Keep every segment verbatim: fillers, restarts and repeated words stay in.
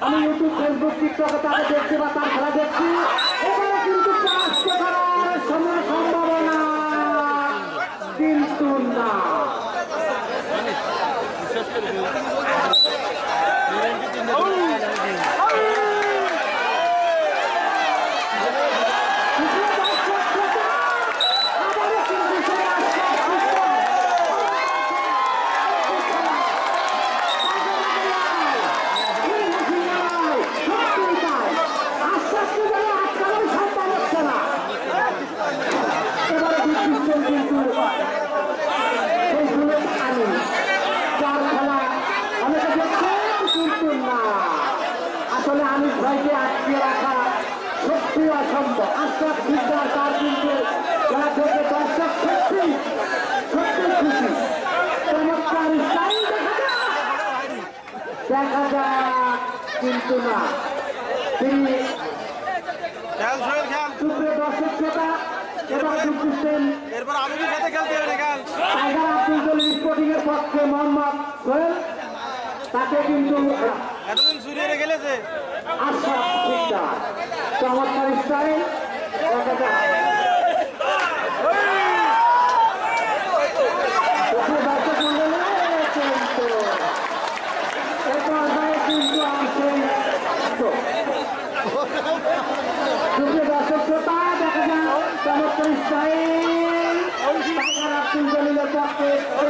আমি YouTube Facebook টিকটকে তাকে দেখছি বা তার খেলা দেখছি, এবারে কিন্তু আসতে পারার সময় সম্ভাবনা কিন্তু না। আসলে আনিস ভাইকে আটকে রাখা সত্যি অসম্ভব। আশরাফ শিকদার তার কিন্তু খেলা থেকে দর্শক সত্যি সত্যি খুশি। চমৎকার স্টাইল দেখা যাক কিন্তু না। তিনি দর্শক শ্রোতা এবার ঢুকছেন টাইগার আব্দুল জলিল স্পোর্টিং এর পক্ষে মোহাম্মদ সোহেল, তাকে কিন্তু এতদিন সুরিয়ে গেলেছে আশরাফ শিকদার চমৎকার স্টাইল দেখা যাক। দর্শক শ্রোতা দেখা যাক চমৎকার স্টাইল টাইগার আব্দুল জলিলের পক্ষে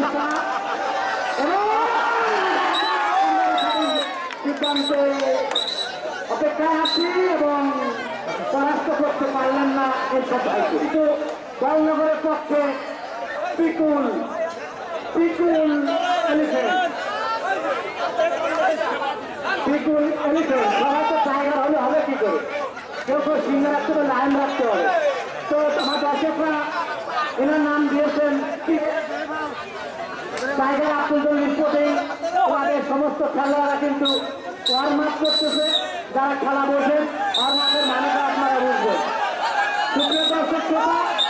সিদ্ধান্তে অপেক্ষায় আছি এবং পরাস্ত করতে পারলেন না এরশাদ ভাইকে। কিন্তু বলনগরের পক্ষে পিকুল পিকুল এলিফেন্ট পিকুল এলিফেন্ট সবাই তো টাইগার হলে হবে কি করে, কেউ কেউ সিংহ রাখতে হবে, লাইন রাখতে হবে। তো আমার দর্শকরা এনার নাম দিয়েছেন টাইগার আব্দুল জলিল স্পোর্টিং। আমাদের সমস্ত খেলোয়াড়রা কিন্তু ওয়ার্ম আপ করতেছে, যারা খেলা বলছেন ওয়ার্ম আপের মানেটা আপনারা বুঝবেন। সুপ্রিয় দর্শক শ্রোতা